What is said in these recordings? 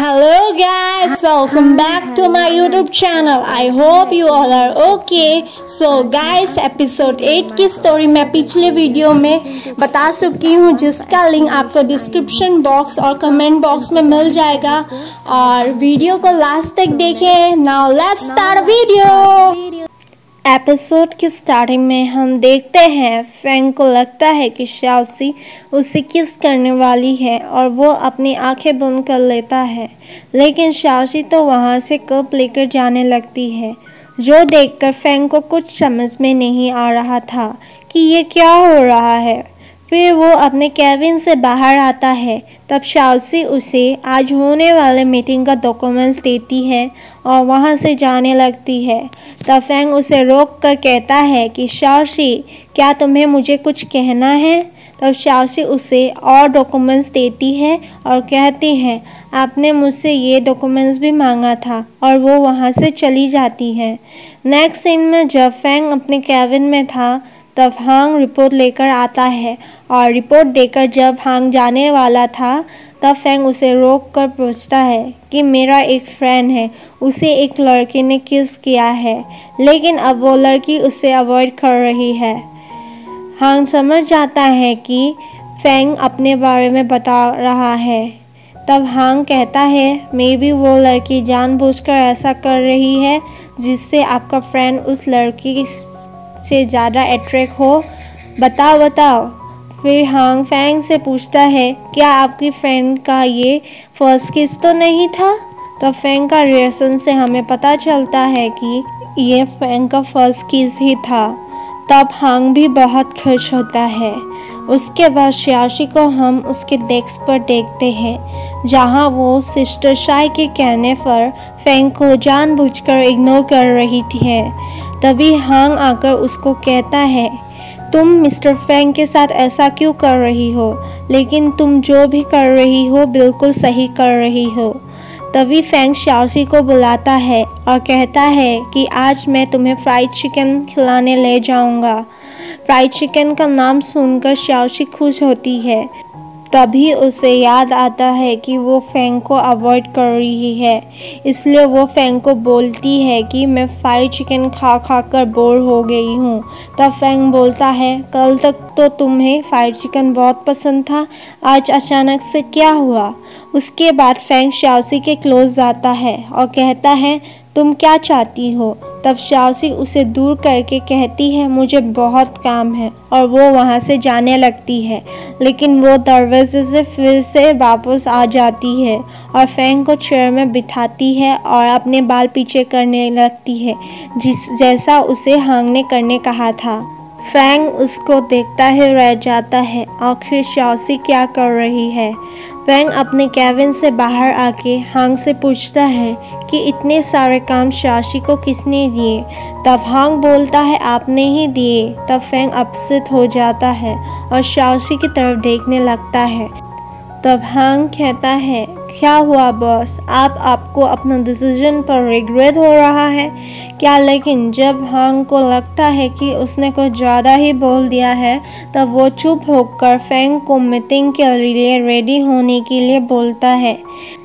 Hello guys, welcome back to my YouTube channel. I hope you all are okay. So guys, episode 8 की story मैं पिछले video में बता चुकी हूँ, जिसका लिंक आपको डिस्क्रिप्शन बॉक्स और कमेंट बॉक्स में मिल जाएगा। और वीडियो को लास्ट तक देखें। Now let's start video. Episode की स्टार्टिंग में हम देखते हैं फैंग को लगता है कि शाओसी उसे किस करने वाली है और वो अपनी आंखें बंद कर लेता है, लेकिन शाओसी तो वहाँ से कप लेकर जाने लगती है, जो देखकर फैंग को कुछ समझ में नहीं आ रहा था कि ये क्या हो रहा है। फिर वो अपने कैबिन से बाहर आता है। तब शाओसी उसे आज होने वाले मीटिंग का डॉक्यूमेंट्स देती है और वहाँ से जाने लगती है। तब फैंग उसे रोक कर कहता है कि शाओसी, क्या तुम्हें मुझे कुछ कहना है? तब शाओसी उसे और डॉक्यूमेंट्स देती है और कहती है, आपने मुझसे ये डॉक्यूमेंट्स भी मांगा था, और वो वहाँ से चली जाती है। नेक्स्ट सीन में जब फैंग अपने कैबिन में था, तब हांग रिपोर्ट लेकर आता है और रिपोर्ट देकर जब हांग जाने वाला था, तब फैंग उसे रोक कर पूछता है कि मेरा एक फ्रेंड है, उसे एक लड़के ने किस किया है, लेकिन अब वो लड़की उसे अवॉइड कर रही है। हांग समझ जाता है कि फैंग अपने बारे में बता रहा है। तब हांग कहता है, मे बी वो लड़की जानबूझकर ऐसा कर रही है जिससे आपका फ्रेंड उस लड़की से ज़्यादा अट्रैक्ट हो। बताओ। फिर हांग फैंग से पूछता है, क्या आपकी फ्रेंड का ये फर्स्ट किस तो नहीं था? तब फैंग का रिएक्शन से हमें पता चलता है कि ये फैंग का फर्स्ट किस ही था। तब हांग भी बहुत खुश होता है। उसके बाद शाओसी को हम उसके डेस्क पर देखते हैं, जहां वो सिस्टर शाई के कहने पर फैंग को जानबूझकर इग्नोर कर रही थी। तभी हांग आकर उसको कहता है, तुम मिस्टर फैंग के साथ ऐसा क्यों कर रही हो? लेकिन तुम जो भी कर रही हो बिल्कुल सही कर रही हो। तभी फैंग शाओसी को बुलाता है और कहता है कि आज मैं तुम्हें फ्राइड चिकन खिलाने ले जाऊंगा। फ्राइड चिकन का नाम सुनकर शाओसी खुश होती है। तभी उसे याद आता है कि वो फैंग को अवॉइड कर रही है, इसलिए वो फैंग को बोलती है कि मैं फ्राइड चिकन खा कर बोर हो गई हूँ। तब फैंग बोलता है, कल तक तो तुम्हें फ्राइड चिकन बहुत पसंद था, आज अचानक से क्या हुआ? उसके बाद फैंग शाओसी के क्लोज जाता है और कहता है, तुम क्या चाहती हो? तब शाओसी उसे दूर करके कहती है, मुझे बहुत काम है, और वो वहाँ से जाने लगती है। लेकिन वो दरवाजे से फिर से वापस आ जाती है और फैंग को चेयर में बिठाती है और अपने बाल पीछे करने लगती है, जैसा उसे हांग ने करने कहा था। फैंग उसको देखता ही रह जाता है, आखिर शाओसी क्या कर रही है। फैंग अपने कैबिन से बाहर आके हांग से पूछता है कि इतने सारे काम शाओसी को किसने दिए? तब हांग बोलता है, आपने ही दिए। तब फैंग अपसेट हो जाता है और शाओसी की तरफ देखने लगता है। तब हांग कहता है, क्या हुआ बॉस, आपको अपना डिसीजन पर रिग्रेट हो रहा है क्या? लेकिन जब हांग को लगता है कि उसने कुछ ज़्यादा ही बोल दिया है, तब वो चुप होकर फैंग को मीटिंग के लिए रेडी होने के लिए बोलता है।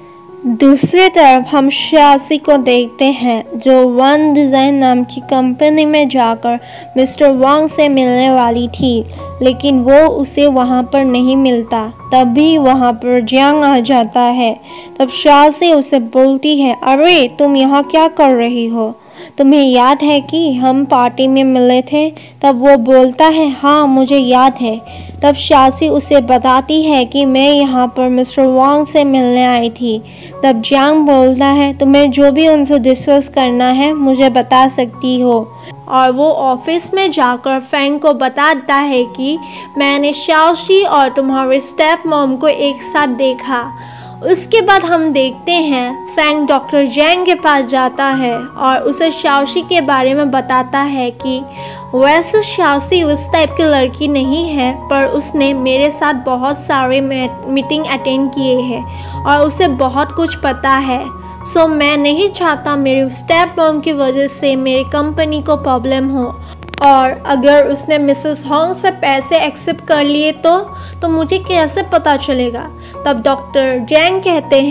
दूसरी तरफ हम शाओसी को देखते हैं, जो वन डिज़ाइन नाम की कंपनी में जाकर मिस्टर वांग से मिलने वाली थी, लेकिन वो उसे वहाँ पर नहीं मिलता। तभी वहाँ पर जियांग आ जाता है। तब शाओसी उसे बोलती है, अरे तुम यहाँ क्या कर रही हो? तुम्हें याद है कि हम पार्टी में मिले थे? तब वो बोलता है, हाँ मुझे याद है। तब शाओसी उसे बताती है कि मैं यहाँ पर मिस्टर वांग से मिलने आई थी। तब जियांग बोलता है, तुम्हें जो भी उनसे डिस्कस करना है मुझे बता सकती हो। और वो ऑफिस में जाकर फैंग को बताता है कि मैंने शाओसी और तुम्हारे स्टेप मॉम को एक साथ देखा। उसके बाद हम देखते हैं फैंग डॉक्टर जैंग के पास जाता है और उसे शाओसी के बारे में बताता है कि वैसे शाओसी उस टाइप की लड़की नहीं है, पर उसने मेरे साथ बहुत सारे मीटिंग अटेंड किए हैं और उसे बहुत कुछ पता है। सो मैं नहीं चाहता मेरी स्टेप मॉम की वजह से मेरी कंपनी को प्रॉब्लम हो, और अगर उसने मिसेस होंग से पैसे एक्सेप्ट कर लिए तो मुझे कैसे पता चलेगा? तब डॉक्टर जैंग कहते हैं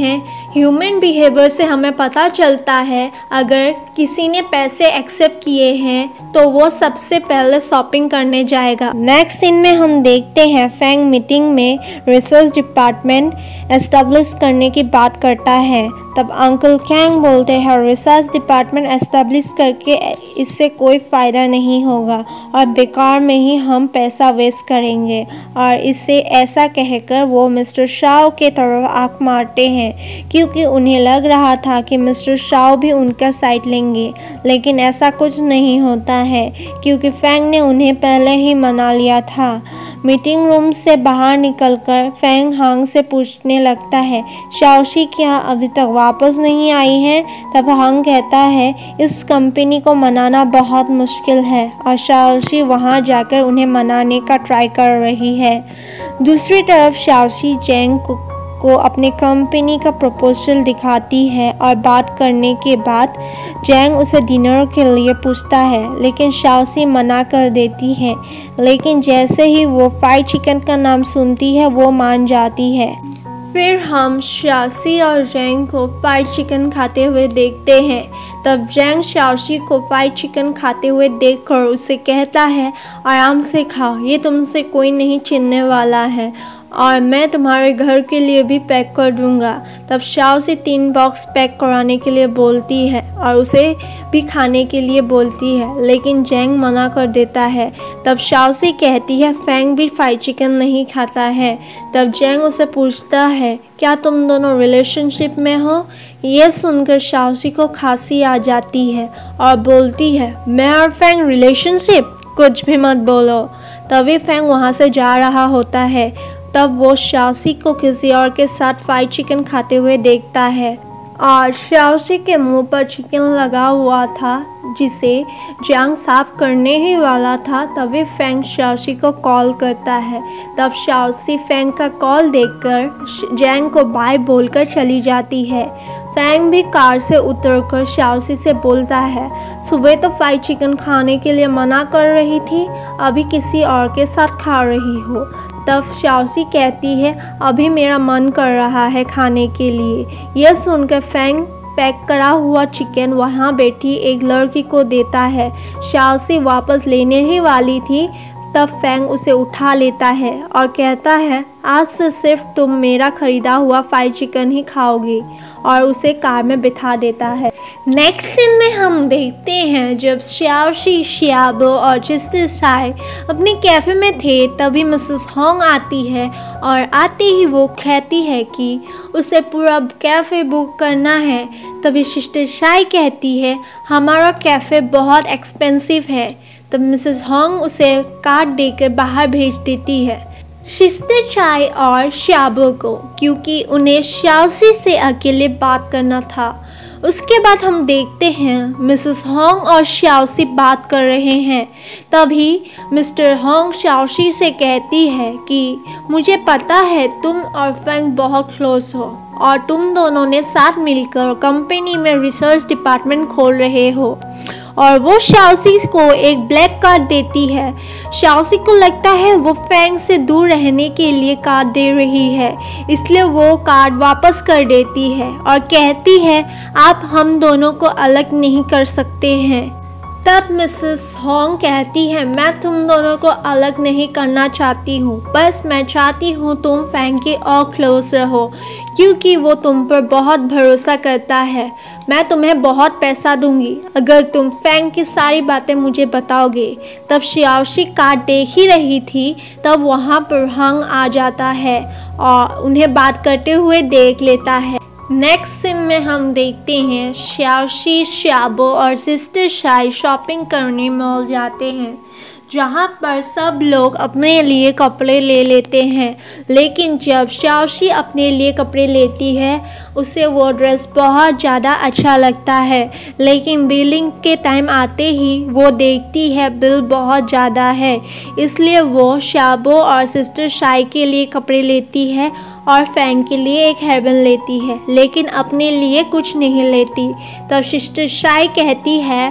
ह्यूमन बिहेवियर से हमें पता चलता है अगर किसी ने पैसे एक्सेप्ट किए हैं तो वो सबसे पहले शॉपिंग करने जाएगा। नेक्स्ट सीन में हम देखते हैं फैंग मीटिंग में रिसर्च डिपार्टमेंट एस्टेब्लिश करने की बात करता है। तब अंकल कैंग बोलते हैं रिसर्च डिपार्टमेंट एस्टेब्लिश करके इससे कोई फ़ायदा नहीं होगा और बेकार में ही हम पैसा वेस्ट करेंगे। और इससे ऐसा कहकर वो मिस्टर शाओ के तरफ आंख मारते हैं क्योंकि उन्हें लग रहा था कि मिस्टर शाओ भी उनका साइड लेंगे, लेकिन ऐसा कुछ नहीं होता है क्योंकि फैंग ने उन्हें पहले ही मना लिया था। मीटिंग रूम से बाहर निकलकर फैंग हांग से पूछने लगता है शाओशी क्या अभी तक वापस नहीं आई है। तब हांग कहता है इस कंपनी को मनाना बहुत मुश्किल है और शाओशी वहां जाकर उन्हें मनाने का ट्राई कर रही है। दूसरी तरफ शाओशी जेंग को अपने कंपनी का प्रपोजल दिखाती है और बात करने के बाद जेंग उसे डिनर के लिए पूछता है, लेकिन शाओशी मना कर देती है। लेकिन जैसे ही वो फ्राइड चिकन का नाम सुनती है वो मान जाती है। फिर हम शाओशी और जेंग को फ्राइड चिकन खाते हुए देखते हैं। तब जेंग शाओशी को फ्राइड चिकन खाते हुए देखकर उसे कहता है आराम से खाओ, ये तुमसे कोई नहीं छीनने वाला है और मैं तुम्हारे घर के लिए भी पैक कर दूंगा। तब शाओशी 3 बॉक्स पैक कराने के लिए बोलती है और उसे भी खाने के लिए बोलती है, लेकिन जेंग मना कर देता है। तब शाओशी कहती है फैंग भी फ्राइड चिकन नहीं खाता है। तब जेंग उसे पूछता है क्या तुम दोनों रिलेशनशिप में हो। ये सुनकर शाओशी को खांसी आ जाती है और बोलती है मैं और फैंग रिलेशनशिप, कुछ भी मत बोलो। तभी फैंग वहाँ से जा रहा होता है। तब वो शाओशी को किसी और के साथ फ्राइड चिकन खाते हुए देखता है और शाओशी के मुंह पर चिकन लगा हुआ था जिसे जेंग साफ करने ही वाला था। तभी फैंग शाओशी को कॉल करता है। तब शाओशी फैंग का कॉल देखकर जेंग को बाय बोलकर चली जाती है। फैंग भी कार से उतरकर शाओशी से बोलता है सुबह तो फ्राइड चिकन खाने के लिए मना कर रही थी, अभी किसी और के साथ खा रही हो। तब शाओशी कहती है अभी मेरा मन कर रहा है खाने के लिए। यह सुनकर फैंग पैक करा हुआ चिकन वहाँ बैठी एक लड़की को देता है। शाओशी वापस लेने ही वाली थी तब फैंग उसे उठा लेता है और कहता है आज से सिर्फ तुम मेरा खरीदा हुआ फ्राइड चिकन ही खाओगी और उसे कार में बिठा देता है। नेक्स्ट सीन में हम देखते हैं जब शाओशी, शियाबो और सिस्टर शाई अपने कैफ़े में थे तभी मिसेस होंग आती है और आते ही वो कहती है कि उसे पूरा कैफ़े बुक करना है। तभी सिस्टर शाई कहती है हमारा कैफ़े बहुत एक्सपेंसिव है। तब मिसेस होंग उसे कार्ड देकर बाहर भेज देती है सिस्टर शाई और शियाबो को, क्योंकि उन्हें शाओशी से अकेले बात करना था। उसके बाद हम देखते हैं मिसेस होंग और शाओशी बात कर रहे हैं। तभी मिस्टर होंग शाओशी से कहती है कि मुझे पता है तुम और फैंग बहुत क्लोज हो और तुम दोनों ने साथ मिलकर कंपनी में रिसर्च डिपार्टमेंट खोल रहे हो। और वो शाओशी को एक ब्लैक कार्ड देती है। शाओशी को लगता है वो फैंग से दूर रहने के लिए कार्ड दे रही है, इसलिए वो कार्ड वापस कर देती है और कहती है आप हम दोनों को अलग नहीं कर सकते हैं। तब मिसेस होंग कहती है मैं तुम दोनों को अलग नहीं करना चाहती हूँ, बस मैं चाहती हूँ तुम फैंग के और क्लोज रहो क्योंकि वो तुम पर बहुत भरोसा करता है। मैं तुम्हें बहुत पैसा दूंगी अगर तुम फैंग की सारी बातें मुझे बताओगे। तब शाओशी कार्ड देख ही रही थी तब वहाँ पर हांग आ जाता है और उन्हें बात करते हुए देख लेता है। नेक्स्ट सीन में हम देखते हैं शाओशी, शियाबो और सिस्टर शाई शॉपिंग करने मॉल जाते हैं जहाँ पर सब लोग अपने लिए कपड़े ले लेते हैं। लेकिन जब शाओशी अपने लिए कपड़े लेती है उसे वो ड्रेस बहुत ज़्यादा अच्छा लगता है, लेकिन बिलिंग के टाइम आते ही वो देखती है बिल बहुत ज़्यादा है, इसलिए वो शियाबो और सिस्टर शाई के लिए कपड़े लेती है और फैंग के लिए एक हेयरबैंड लेती है, लेकिन अपने लिए कुछ नहीं लेती। तब सिस्टर शाई कहती है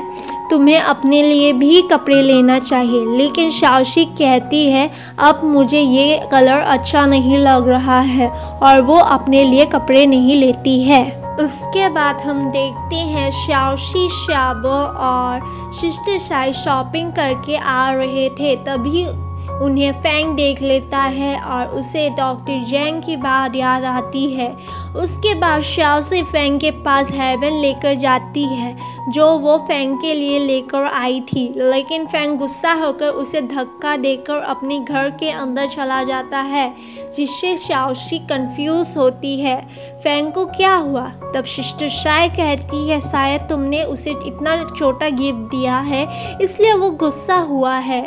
तुम्हें अपने लिए भी कपड़े लेना चाहिए। लेकिन शाओशी कहती है अब मुझे ये कलर अच्छा नहीं लग रहा है और वो अपने लिए कपड़े नहीं लेती है। उसके बाद हम देखते हैं शाओशी, शाबो और सिस्टर साई शॉपिंग करके आ रहे थे। तभी उन्हें फैंग देख लेता है और उसे डॉक्टर जैंग की बात याद आती है। उसके बाद शाओशी फैंग के पास हेयरबैंड लेकर जाती है जो वो फैंग के लिए लेकर आई थी। लेकिन फैंग गुस्सा होकर उसे धक्का देकर अपने घर के अंदर चला जाता है, जिससे शाओशी कंफ्यूज होती है फैंग को क्या हुआ। तब सिस्टर साई कहती है शायद तुमने उसे इतना छोटा गिफ्ट दिया है इसलिए वो गुस्सा हुआ है।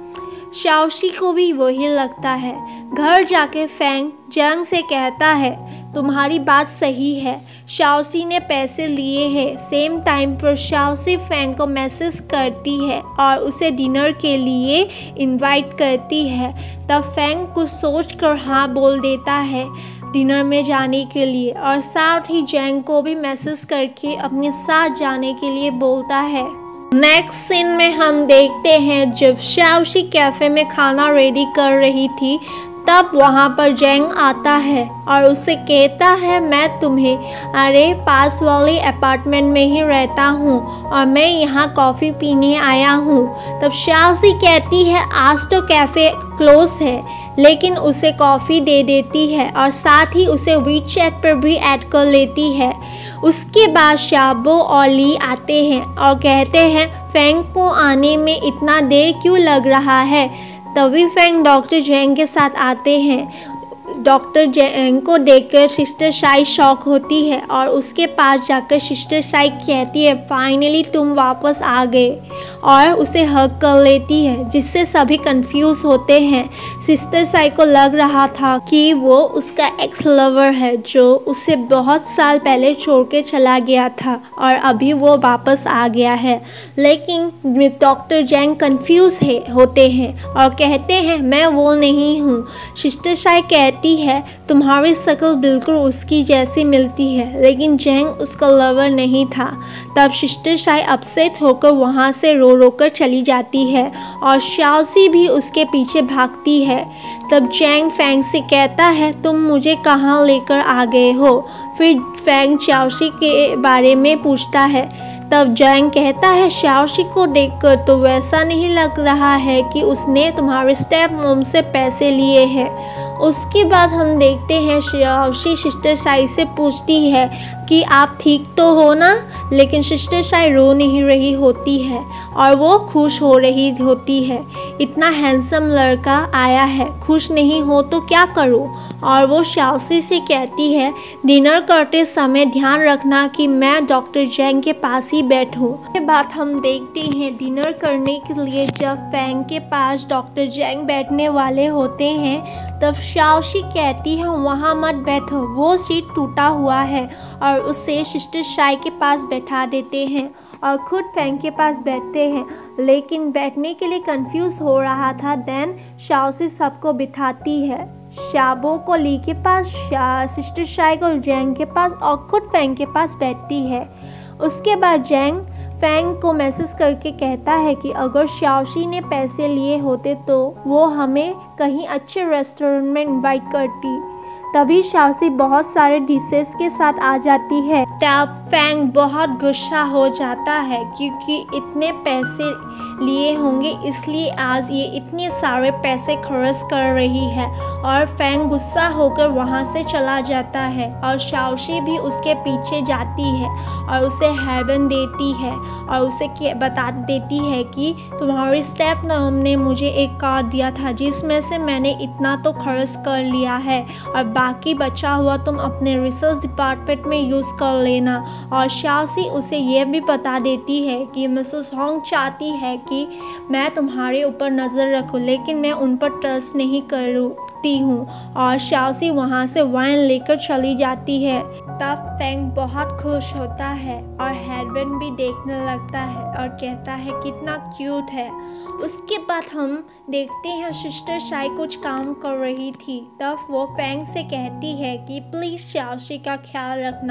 शाओशी को भी वही लगता है। घर जाके फैंग जंग से कहता है तुम्हारी बात सही है, शाओशी ने पैसे लिए हैं। सेम टाइम पर शाओशी फैंग को मैसेज करती है और उसे डिनर के लिए इनवाइट करती है। तब फैंग कुछ सोचकर हाँ बोल देता है डिनर में जाने के लिए और साथ ही जैंग को भी मैसेज करके अपने साथ जाने के लिए बोलता है। नेक्स्ट सीन में हम देखते हैं जब शाओशी कैफ़े में खाना रेडी कर रही थी तब वहाँ पर जैंग आता है और उसे कहता है मैं तुम्हें पास वाले अपार्टमेंट में ही रहता हूँ और मैं यहाँ कॉफ़ी पीने आया हूँ। तब शाओशी कहती है आज तो कैफ़े क्लोज है, लेकिन उसे कॉफ़ी दे देती है और साथ ही उसे वीचैट पर भी ऐड कर लेती है। उसके बाद शाबो और ली आते हैं और कहते हैं फैंग को आने में इतना देर क्यों लग रहा है। तभी फैंग डॉक्टर जैंग के साथ आते हैं। डॉक्टर जैंग को देखकर सिस्टर साई शॉक होती है और उसके पास जाकर सिस्टर साई कहती है फाइनली तुम वापस आ गए और उसे हग कर लेती है, जिससे सभी कंफ्यूज होते हैं। सिस्टर साई को लग रहा था कि वो उसका एक्स लवर है जो उसे बहुत साल पहले छोड़ के चला गया था और अभी वो वापस आ गया है। लेकिन डॉक्टर जैंग कंफ्यूज होते हैं और कहते हैं मैं वो नहीं हूँ। सिस्टर साई कहती है तुम्हारी शक्ल बिल्कुल उसकी जैसी मिलती है, लेकिन जैंग उसका लवर नहीं था। तब सिस्टर साई अपसेट होकर वहाँ से रो रो कर चली जाती है और शाओशी भी उसके पीछे भागती है। तब जैंग फैंग से कहता है तुम मुझे कहाँ लेकर आ गए हो। फिर फैंग शाओशी के बारे में पूछता है। तब जैंग कहता है शाओशी को देखकर तो वैसा नहीं लग रहा है कि उसने तुम्हारे स्टेप मॉम से पैसे लिए हैं। उसके बाद हम देखते हैं शाओशी सिस्टर साई से पूछती है कि आप ठीक तो हो ना, लेकिन सिस्टर साई रो नहीं रही होती है और वो खुश हो रही होती है। इतना हैंडसम लड़का आया है, खुश नहीं हो तो क्या करूं। और वो शाओशी से कहती है डिनर करते समय ध्यान रखना कि मैं डॉक्टर जैंग के पास ही बैठूं। के बाद हम देखते हैं डिनर करने के लिए जब फैंग के पास डॉक्टर जैंग बैठने वाले होते हैं तब शाओशी कहती है वहाँ मत बैठो, वो सीट टूटा हुआ है और उसे सिस्टर साई के पास बैठा देते हैं और खुद फैंग के पास बैठते हैं। लेकिन बैठने के लिए कंफ्यूज हो रहा था। देन शाओशी सबको बिठाती है, शाबो को ली के पास, सिस्टर साई को जैंग के पास और खुद फैंग के पास बैठती है। उसके बाद जैंग फैंग को मैसेज करके कहता है कि अगर शाओशी ने पैसे लिए होते तो वो हमें कहीं अच्छे रेस्टोरेंट में इनवाइट करती। तभी शाओशी बहुत सारे डिशेस के साथ आ जाती है। तब फैंग बहुत गुस्सा हो जाता है क्योंकि इतने पैसे लिए होंगे इसलिए आज ये इतने सारे पैसे खर्च कर रही है और फैंग गुस्सा होकर वहाँ से चला जाता है और शाओशी भी उसके पीछे जाती है और उसे हेयरबैंड देती है और उसे बता देती है कि तुम्हारी स्टेप मॉम ने मुझे एक कार्ड दिया था जिसमें से मैंने इतना तो खर्च कर लिया है और बाकी बचा हुआ तुम अपने रिसर्च डिपार्टमेंट में यूज़ कर लेना। और शाओशी उसे यह भी बता देती है कि मिसेस होंग चाहती है कि मैं तुम्हारे ऊपर नज़र रखूं, लेकिन मैं उन पर ट्रस्ट नहीं करती हूँ। और शाओशी वहाँ से वाइन लेकर चली जाती है। तब फैंग बहुत खुश होता है और हेयरबैंड भी देखने लगता है और कहता है कितना क्यूट है। उसके बाद हम देखते हैं सिस्टर साई कुछ काम कर रही थी। तब वो फैंग से कहती है कि प्लीज़ शाओशी का ख्याल रखना,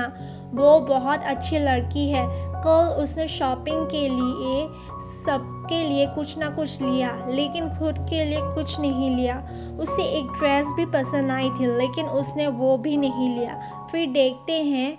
वो बहुत अच्छी लड़की है। कल उसने शॉपिंग के लिए सबके लिए कुछ ना कुछ लिया, लेकिन खुद के लिए कुछ नहीं लिया। उसे एक ड्रेस भी पसंद आई थी, लेकिन उसने वो भी नहीं लिया। फिर देखते हैं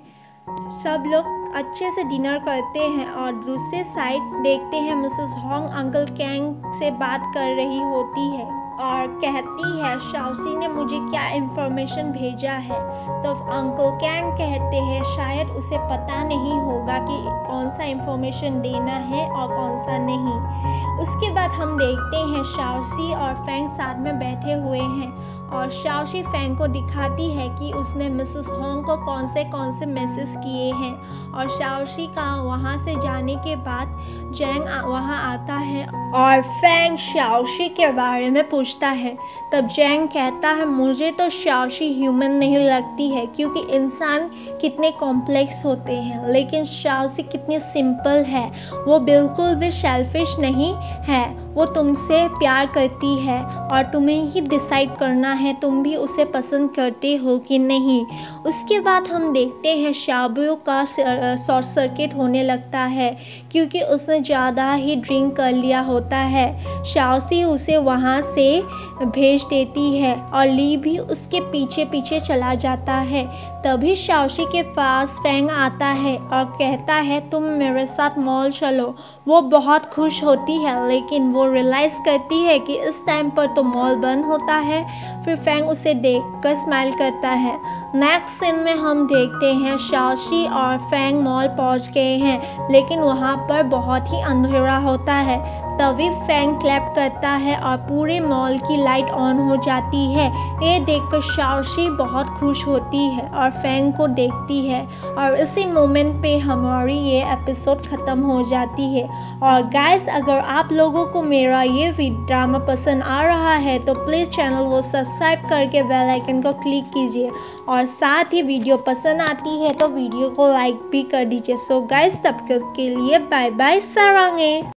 सब लोग अच्छे से डिनर करते हैं और दूसरे साइड देखते हैं मिसेस होंग अंकल कैंग से बात कर रही होती है और कहती है शाओसी ने मुझे क्या इन्फॉर्मेशन भेजा है। तो अंकल कैंग कहते हैं शायद उसे पता नहीं होगा कि कौन सा इन्फॉर्मेशन देना है और कौन सा नहीं। उसके बाद हम देखते हैं शाओसी और फैंग साथ में बैठे हुए हैं और शाओसी फैंग को दिखाती है कि उसने मिसेस होंग को कौन से मैसेज किए हैं। और शाओसी का वहाँ से जाने के बाद जैंग वहाँ आता है और फैंग शाओसी के बारे में पूछता है। तब जैंग कहता है मुझे तो शाओसी ह्यूमन नहीं लगती है, क्योंकि इंसान कितने कॉम्प्लेक्स होते हैं, लेकिन शाओसी कितनी सिंपल है। वो बिल्कुल भी सेल्फिश नहीं है, वो तुमसे प्यार करती है और तुम्हें ही डिसाइड करना है तुम भी उसे पसंद करते हो कि नहीं। उसके बाद हम देखते हैं शाबू का शॉर्ट सर्किट होने लगता है, क्योंकि उसने ज़्यादा ही ड्रिंक कर लिया होता है। शाओसी उसे वहाँ से भेज देती है और ली भी उसके पीछे पीछे चला जाता है। तभी शाओसी के पास फैंग आता है और कहता है तुम मेरे साथ मॉल चलो। वो बहुत खुश होती है, लेकिन वो रियलाइज़ करती है कि इस टाइम पर तो मॉल बंद होता है। फिर फैंग उसे देखकर स्माइल करता है। नेक्स्ट सीन में हम देखते हैं शाओसी और फैंग मॉल पहुंच गए हैं, लेकिन वहां पर बहुत ही अंधेरा होता है। तभी फैंग क्लैप करता है और पूरे मॉल की लाइट ऑन हो जाती है। ये देखकर शाओसी बहुत खुश होती है और फैंग को देखती है और इसी मोमेंट पे हमारी ये एपिसोड ख़त्म हो जाती है। और गाइस, अगर आप लोगों को मेरा ये ड्रामा पसंद आ रहा है तो प्लीज़ चैनल को सब्सक्राइब करके बेल आइकन को क्लिक कीजिए और साथ ही वीडियो पसंद आती है तो वीडियो को लाइक भी कर दीजिए। सो गाइस, तब तक के लिए बाय बाय, सारांगे।